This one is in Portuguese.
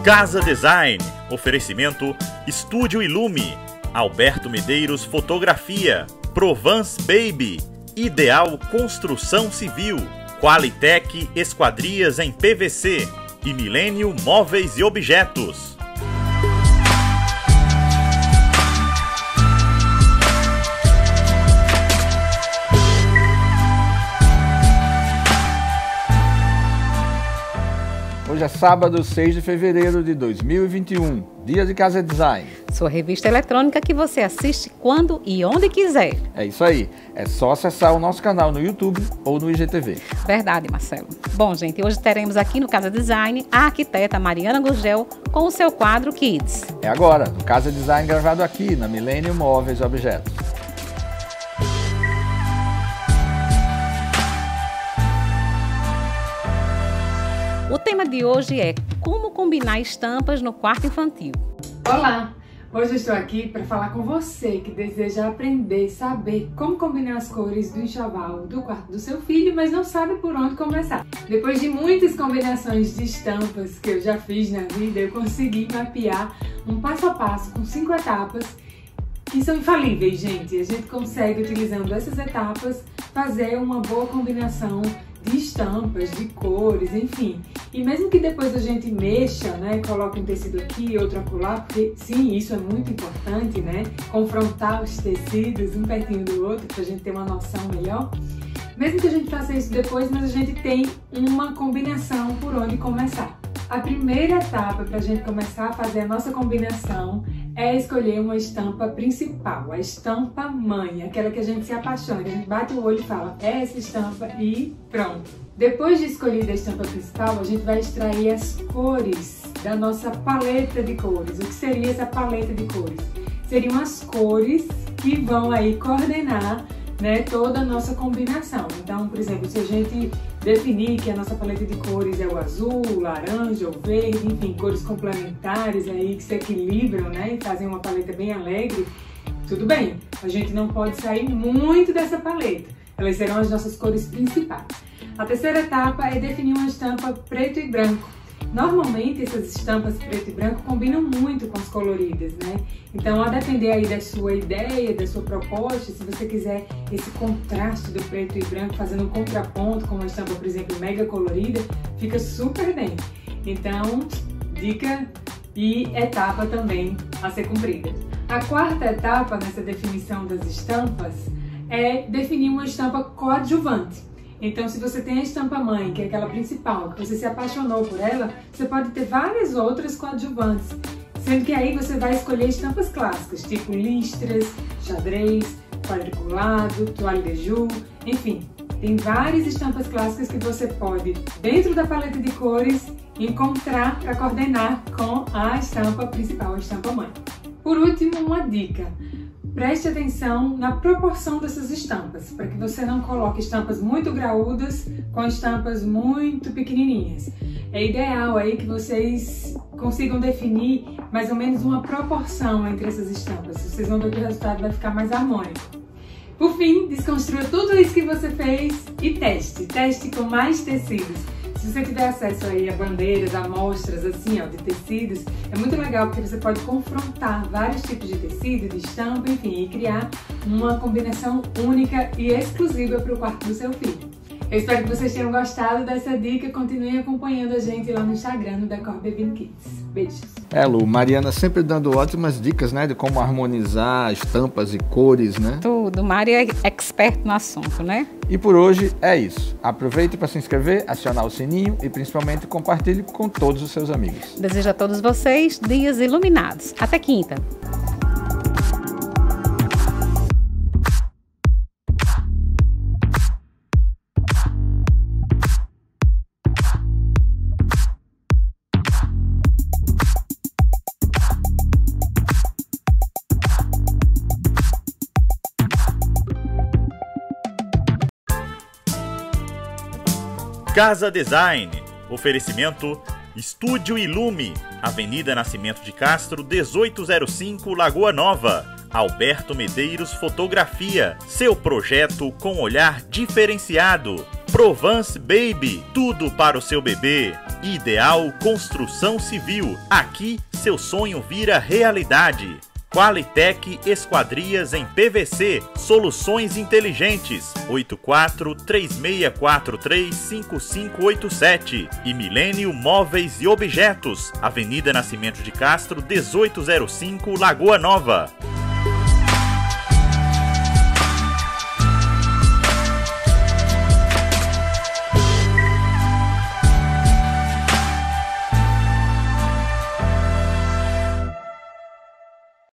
Casa Design, oferecimento Estúdio Ilume, Alberto Medeiros Fotografia, Provence Baby, Ideal Construção Civil, Qualitec Esquadrias em PVC e Milênio Móveis e Objetos. Hoje é sábado, 6 de fevereiro de 2021, dia de Casa Design. Sua revista eletrônica que você assiste quando e onde quiser. É isso aí, é só acessar o nosso canal no YouTube ou no IGTV. Verdade, Marcelo. Bom, gente, hoje teremos aqui no Casa Design a arquiteta Mariana Gurgel com o seu quadro Kids. É agora, no Casa Design gravado aqui na Milênio Móveis e Objetos. O tema de hoje é como combinar estampas no quarto infantil. Olá! Hoje eu estou aqui para falar com você que deseja aprender e saber como combinar as cores do enxoval do quarto do seu filho, mas não sabe por onde começar. Depois de muitas combinações de estampas que eu já fiz na vida, eu consegui mapear um passo a passo com 5 etapas que são infalíveis, gente. A gente consegue, utilizando essas etapas, fazer uma boa combinação de estampas, de cores, enfim. E mesmo que depois a gente mexa, né, coloque um tecido aqui, outro acolá, porque sim, isso é muito importante, né, confrontar os tecidos um pertinho do outro para a gente ter uma noção melhor. Mesmo que a gente faça isso depois, mas a gente tem uma combinação por onde começar. A primeira etapa para a gente começar a fazer a nossa combinação é escolher uma estampa principal, a estampa mãe, aquela que a gente se apaixona, que a gente bate o olho e fala, é essa estampa e pronto. Depois de escolher a estampa principal, a gente vai extrair as cores da nossa paleta de cores. O que seria essa paleta de cores? Seriam as cores que vão aí coordenar, né, toda a nossa combinação. Então, por exemplo, se a gente definir que a nossa paleta de cores é o azul, o laranja, o verde, enfim, cores complementares aí que se equilibram, né, e fazem uma paleta bem alegre, tudo bem. A gente não pode sair muito dessa paleta. Elas serão as nossas cores principais. A terceira etapa é definir uma estampa preto e branco. Normalmente essas estampas preto e branco combinam muito com as coloridas, né? Então, a depender aí da sua ideia, da sua proposta, se você quiser esse contraste do preto e branco, fazendo um contraponto com uma estampa, por exemplo, mega colorida, fica super bem. Então, dica e etapa também a ser cumprida. A quarta etapa nessa definição das estampas é definir uma estampa coadjuvante. Então, se você tem a estampa mãe, que é aquela principal, que você se apaixonou por ela, você pode ter várias outras coadjuvantes, sendo que aí você vai escolher estampas clássicas, tipo listras, xadrez, quadriculado, toalha de jour, enfim. Tem várias estampas clássicas que você pode, dentro da paleta de cores, encontrar para coordenar com a estampa principal, a estampa mãe. Por último, uma dica. Preste atenção na proporção dessas estampas, para que você não coloque estampas muito graúdas com estampas muito pequenininhas. É ideal aí que vocês consigam definir mais ou menos uma proporção entre essas estampas. Vocês vão ver que o resultado vai ficar mais harmônico. Por fim, desconstrua tudo isso que você fez e teste com mais tecidos. Se você tiver acesso aí a bandeiras, amostras assim, ó, de tecidos, é muito legal porque você pode confrontar vários tipos de tecido, de estampa, enfim, e criar uma combinação única e exclusiva para o quarto do seu filho. Eu espero que vocês tenham gostado dessa dica. Continuem acompanhando a gente lá no Instagram, no Decor Baby Kids. Beijos! Lu, Mariana sempre dando ótimas dicas, né, de como harmonizar estampas e cores, né? Tudo, Mari é expert no assunto, né? E por hoje é isso. Aproveite para se inscrever, acionar o sininho e principalmente compartilhe com todos os seus amigos. Desejo a todos vocês dias iluminados. Até quinta! Casa Design, oferecimento Estúdio Ilume, Avenida Nascimento de Castro, 1805, Lagoa Nova. Alberto Medeiros Fotografia, seu projeto com olhar diferenciado. Provence Baby, tudo para o seu bebê. Ideal Construção Civil, aqui seu sonho vira realidade. Qualitec Esquadrias em PVC, soluções inteligentes, 84-3643-5587. E Milênio Móveis e Objetos, Avenida Nascimento de Castro, 1805, Lagoa Nova.